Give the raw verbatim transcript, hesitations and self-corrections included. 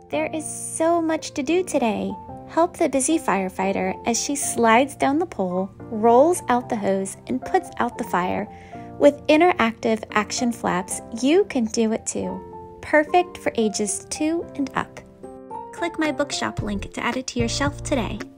There is so much to do today. Help the busy firefighter as she slides down the pole, rolls out the hose, and puts out the fire. With interactive action flaps, you can do it too. Perfect for ages two and up. Click my bookshop link to add it to your shelf today.